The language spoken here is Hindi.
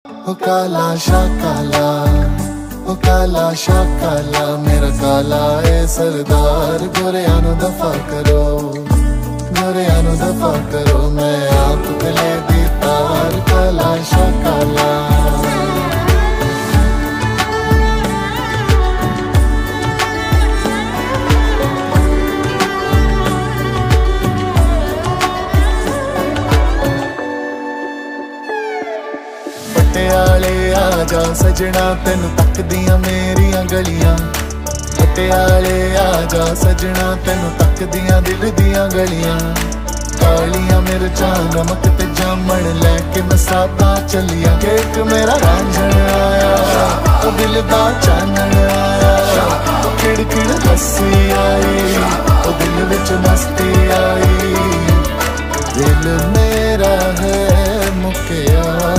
ओ काला शाह काला, ओ काला शाह काला, मेरा काला ए सरदार। गोरियां नू दफा करो, गोरियां नू दफा करो, मैं आप गले दी तार। काला शाह काला, पटियाले आजा सजना, तेनू तकदियां मेरियां गलियां। पटियाले आजा सजना, तेनू तकदियां दिल दियां गलियां। कालियां मिर्चां नमक ते जामन लैके मैं सादा चलिया। केक मेरा रांझण आया, ओ दिल दा चानण आया। ओ खिड़ खिड़ हसी आई, ओ दिल विच मस्ती आई। दिल मेरा है मुकिया।